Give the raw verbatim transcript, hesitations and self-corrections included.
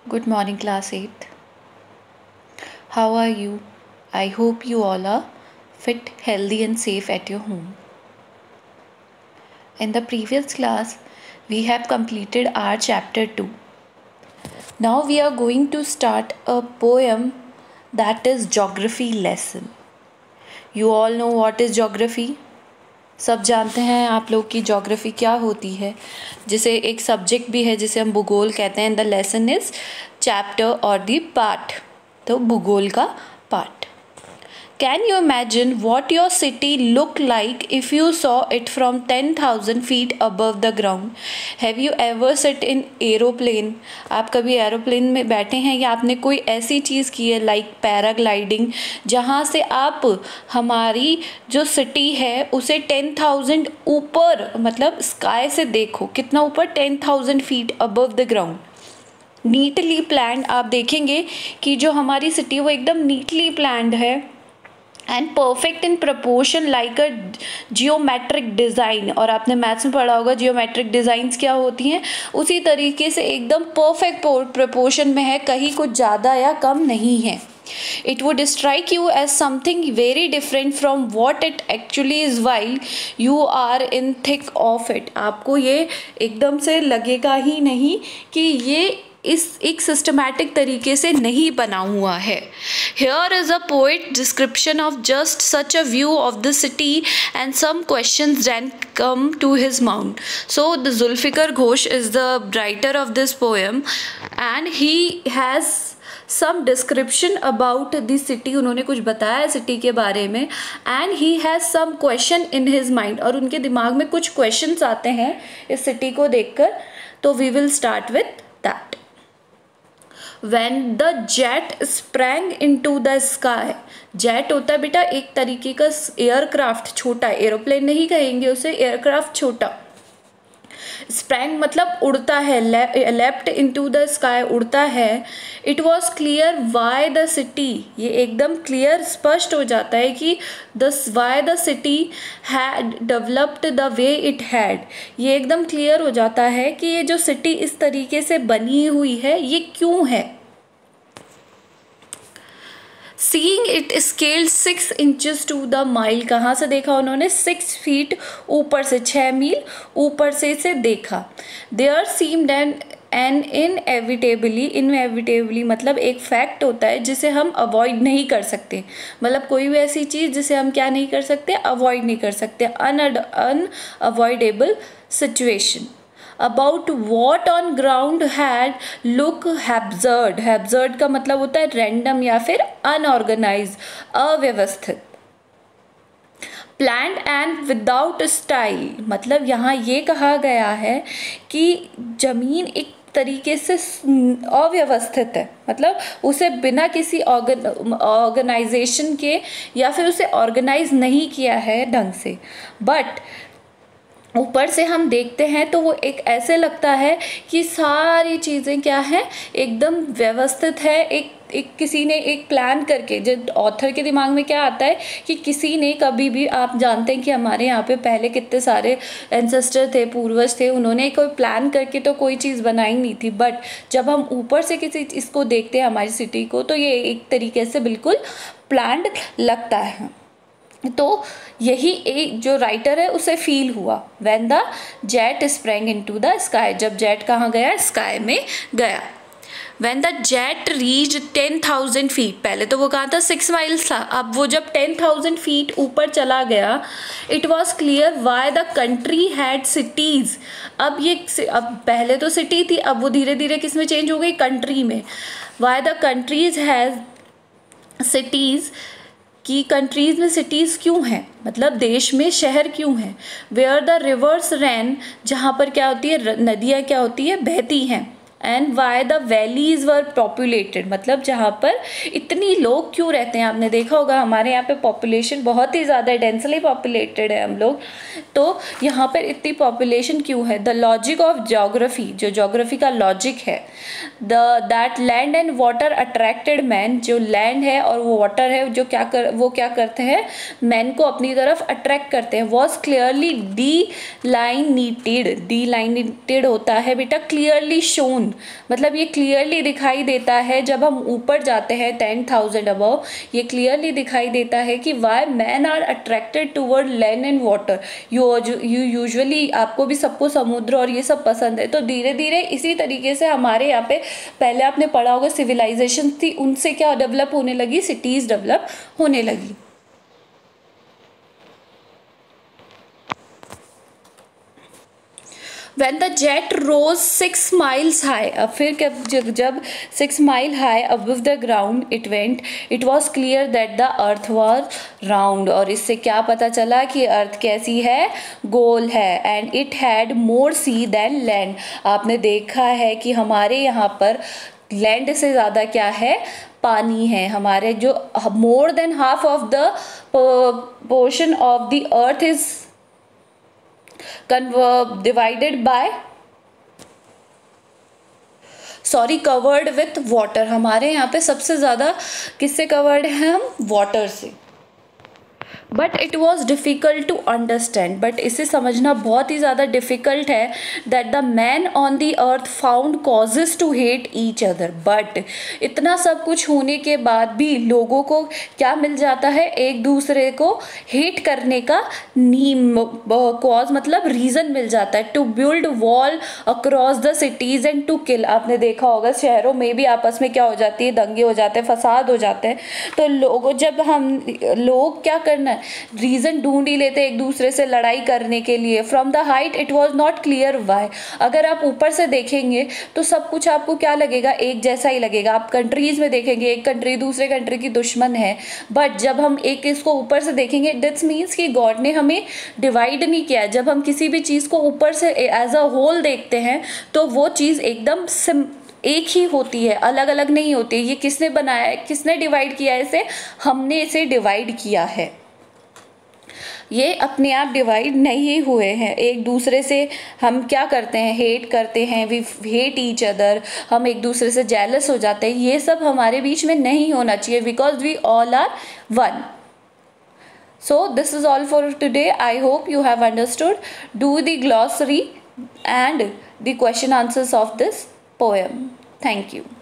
Good morning, class eighth. How are you? I hope you all are fit, healthy, and safe at your home. In the previous class, we have completed our chapter two. Now we are going to start a poem that is geography lesson. You all know what is geography? सब जानते हैं आप लोग की geography क्या होती है, जिसे एक सब्जेक्ट भी है जिसे हम भूगोल कहते हैं. द लेसन इज चैप्टर और द पार्ट, तो भूगोल का part. Can you imagine what your city look like if you saw it from ten thousand feet above the ground. Have you ever sit in aeroplane. आप कभी aeroplane में बैठे हैं या आपने कोई ऐसी चीज़ की है लाइक पैराग्लाइडिंग, जहाँ से आप हमारी जो सिटी है उसे टेन थाउजेंड ऊपर, मतलब स्काई से देखो. कितना ऊपर? Ten thousand feet above the ground. Neatly planned. आप देखेंगे कि जो हमारी सिटी है वो एकदम नीटली प्लान्ड है and perfect in proportion like a geometric design. और आपने मैथ्स में पढ़ा होगा जियोमेट्रिक डिज़ाइंस क्या होती हैं. उसी तरीके से एकदम परफेक्ट प्रपोर्शन में है, कहीं कुछ ज़्यादा या कम नहीं है. It would strike you as something very different from what it actually is while you are in thick of it. आपको ये एकदम से लगेगा ही नहीं कि ये इस एक सिस्टमैटिक तरीके से नहीं बना हुआ है. Here is a poet description of just such a view of the city and some questions then come to his mind. So the Zulfikar Ghosh is the writer of this poem and he has some description about the city. उन्होंने कुछ बताया city के बारे में and he has some question in his mind. और उनके दिमाग में कुछ questions आते हैं इस सिटी को देखकर. तो we will start with that. When the jet sprang into the sky. Jet होता है बेटा एक तरीके का एयरक्राफ्ट, छोटा एरोप्लेन नहीं कहेंगे उसे, एयरक्राफ्ट छोटा. स्प्रैंग मतलब उड़ता है, लेफ्ट इनटू द स्काई उड़ता है. It was clear why the city. ये एकदम क्लियर स्पष्ट हो जाता है कि the why the city had developed the way it had. ये एकदम क्लियर हो जाता है कि ये जो सिटी इस तरीके से बनी हुई है ये क्यों है. Seeing it scaled six inches to the mile. कहाँ से देखा उन्होंने? सिक्स फीट ऊपर से, छः मील ऊपर से इसे देखा. There seemed an an inevitably inevitably मतलब एक फैक्ट होता है जिसे हम अवॉइड नहीं कर सकते. मतलब कोई भी ऐसी चीज़ जिसे हम क्या नहीं कर सकते? अवॉइड नहीं कर सकते. Un unavoidable situation. About what on ground had look absurd. absurd का मतलब होता है random या फिर unorganized, अव्यवस्थित. Planned and without style. मतलब यहाँ ये कहा गया है कि ज़मीन एक तरीके से अव्यवस्थित है, मतलब उसे बिना किसी ऑर्गेनाइजेशन के या फिर उसे ऑर्गेनाइज नहीं किया है ढंग से. बट ऊपर से हम देखते हैं तो वो एक ऐसे लगता है कि सारी चीज़ें क्या हैं, एकदम व्यवस्थित है. एक एक किसी ने एक प्लान करके, जो ऑथर के दिमाग में क्या आता है कि किसी ने कभी भी, आप जानते हैं कि हमारे यहाँ पे पहले कितने सारे एंसेस्टर थे, पूर्वज थे, उन्होंने कोई प्लान करके तो कोई चीज़ बनाई नहीं थी. बट जब हम ऊपर से किसी इसको देखते हैं हमारी सिटी को, तो ये एक तरीके से बिल्कुल प्लान्ड लगता है. तो यही एक जो राइटर है उसे फील हुआ. When the jet sprang into the sky. जब जेट कहाँ गया? स्काई में गया. When the jet reach ten thousand feet. पहले तो वो कहाँ था? सिक्स माइल्स था. अब वो जब टेन थाउजेंड फीट ऊपर चला गया, it was clear why the country had cities. अब ये अब पहले तो सिटी थी, अब वो धीरे धीरे किस में चेंज हो गई? कंट्री में. Why the countries has cities. कि कंट्रीज़ में सिटीज़ क्यों हैं, मतलब देश में शहर क्यों हैं. Where the rivers ran. जहाँ पर क्या होती है? नदियाँ क्या होती है? बहती हैं. And why the valleys were populated. मतलब जहाँ पर इतनी लोग क्यों रहते हैं. आपने देखा होगा हमारे यहाँ पे पॉपुलेशन बहुत ही ज़्यादा डेंसली पॉपुलेटेड है हम लोग, तो यहाँ पर इतनी पॉपुलेशन क्यों है. The logic of geography. जो ज्योग्राफी का लॉजिक है, the that land and water attracted man. जो लैंड है और वो वाटर है जो क्या कर वो क्या करते हैं? मैन को अपनी तरफ अट्रैक्ट करते हैं. Was clearly delineated. Delineated होता है बेटा क्लियरली शोन. नोन, मतलब ये क्लियरली दिखाई देता है जब हम ऊपर जाते हैं टेन थाउजेंड अबव, ये क्लियरली दिखाई देता है कि why man are attracted toward land and water. You you usually आपको भी सबको समुद्र और ये सब पसंद है, तो धीरे धीरे इसी तरीके से हमारे यहाँ पे पहले आपने पढ़ा होगा सिविलाइजेशन थी, उनसे क्या डेवलप होने लगी, सिटीज़ डेवलप होने लगी। When the jet rose six miles high, अब फिर जब जब six mile high above the ground it went, it was clear that the earth was round, और इससे क्या पता चला कि अर्थ कैसी है, गोल है, and it had more sea than land। आपने देखा है कि हमारे यहाँ पर लैंड से ज़्यादा क्या है, पानी है। हमारे जो more than half of the portion of the earth is divided by sorry covered with water. हमारे यहाँ पे सबसे ज़्यादा किससे कवर्ड है हम, वाटर से। But it was difficult to understand, but इसे समझना बहुत ही ज़्यादा डिफ़िकल्ट है। That the man on the earth found causes to hate each other, but इतना सब कुछ होने के बाद भी लोगों को क्या मिल जाता है, एक दूसरे को हेट करने का नीम कॉज मतलब रीज़न मिल जाता है। To build wall across the cities and to kill. आपने देखा होगा शहरों में भी आपस में क्या हो जाती है, दंगे हो जाते हैं, फसाद हो जाते हैं। तो लोगों जब हम लोग क्या करना है, रीजन ढूंढ ही लेते एक दूसरे से लड़ाई करने के लिए। From the height it was not clear why. अगर आप ऊपर से देखेंगे तो सब कुछ आपको क्या लगेगा, एक जैसा ही लगेगा। आप कंट्रीज में देखेंगे एक कंट्री दूसरे कंट्री की दुश्मन है, बट जब हम एक इसको ऊपर से देखेंगे दिस मीन्स कि गॉड ने हमें डिवाइड नहीं किया। जब हम किसी भी चीज़ को ऊपर से एज अ होल देखते हैं तो वो चीज़ एकदम सिम एक ही होती है, अलग अलग नहीं होती। ये किसने बनाया है, किसने डिवाइड किया है इसे, हमने इसे डिवाइड किया है। ये अपने आप डिवाइड नहीं हुए हैं। एक दूसरे से हम क्या करते हैं, हेट करते हैं, वी हेट ईच अदर, हम एक दूसरे से जेलस हो जाते हैं। ये सब हमारे बीच में नहीं होना चाहिए, because we all are one. So this is all for today. I hope you have understood. Do the glossary and the question answers of this poem. Thank you.